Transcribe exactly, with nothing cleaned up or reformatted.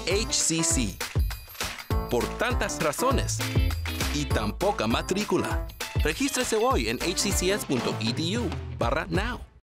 H C C. Por tantas razones y tan poca matrícula. Regístrese hoy en h c c s punto e d u barra now.